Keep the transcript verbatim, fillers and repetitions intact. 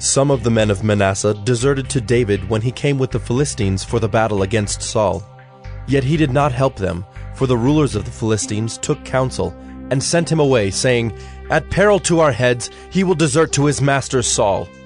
Some of the men of Manasseh deserted to David when he came with the Philistines for the battle against Saul. Yet he did not help them, for the rulers of the Philistines took counsel and sent him away, saying, "At peril to our heads, he will desert to his master Saul."